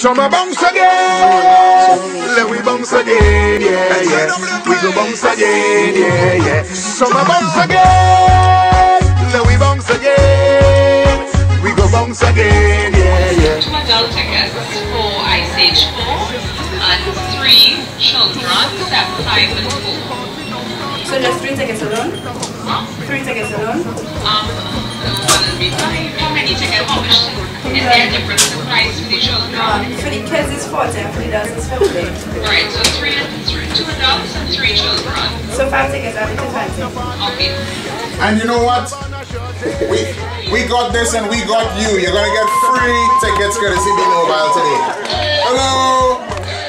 Summer bounce again. Let we bounce again, yeah, yeah. We go bounce again, yeah, yeah. Summer bounce again. Let we bounce again. We go bounce again, yeah, yeah. 2 adult tickets for Ice Age 4 and 3 children, 7, 5 and 4. So just 3 tickets alone? Huh? 3 tickets alone? Will be 5. How many tickets? How much is there a difference in price for the children? For the kids it's 40 and for the adults it's 50. Right, so 2 adults and 3 children. So 5 tickets added to 20. Okay. And you know what? We got this and we got you. You're gonna get free tickets courtesy B-Mobile today. Hello!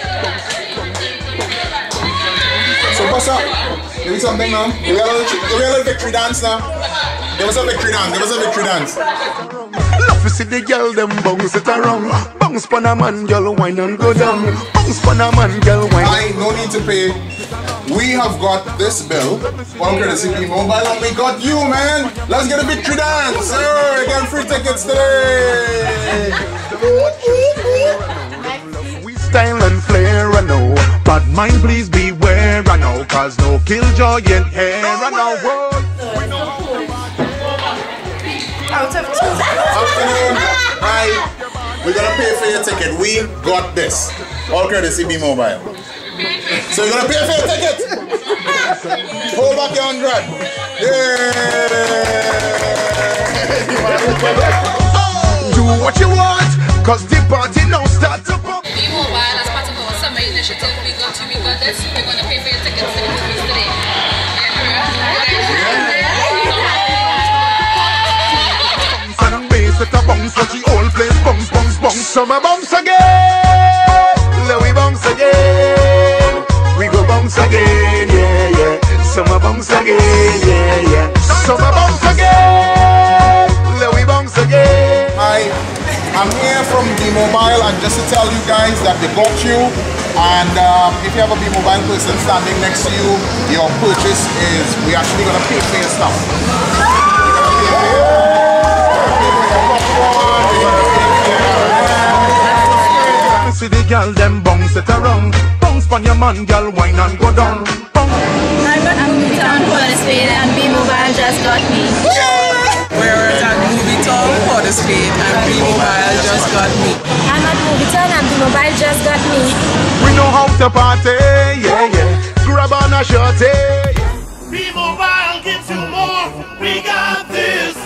So what's up? Give me something now. Give me a little victory dance now. Give us a victory dance. Give us a victory dance. Love to see the girl them bounce it around. Bounce pon a man, girl wine and go down. Bounce pon a man, girl wine. No need to pay. We have got this bill on courtesy B-Mobile and we got you, man. Let's get a victory dance. Sir, get free tickets today. We style and flair, I know. But mind please beware, I know. Cause no killjoy in here, I know. Afternoon. Hi. We're gonna pay for your ticket. We got this. All courtesy B-Mobile. So you're gonna pay for your ticket. Hold back your 100. Yeah. Do what you want, cause the party now start to pump. B-Mobile, as part of our summer initiative, we got this. We're gonna pay for your tickets to the movies today. Set a bounce, watch the whole place bounce, bounce, bounce. Summer bounce again, let we bounce again. We go bounce again, yeah, yeah. Summer bounce again, yeah, yeah. Summer bounce again, let we bounce again. Hi, I'm here from B-Mobile and just to tell you guys that they got you. And if you have a B-Mobile person standing next to you, your purchase is, we're actually gonna pay for your stuff. See the girl them bounce it around. Bounce pon your man, girl wine and go down. I got Movie Town for the Spade and B-Mobile just got me. We're at Movie Town for the Spade and B-Mobile just got me. I'm at Movie Town and B-Mobile just got me. We know how to party, yeah, yeah. Grab on a shorty. B-Mobile gives you more. We got this.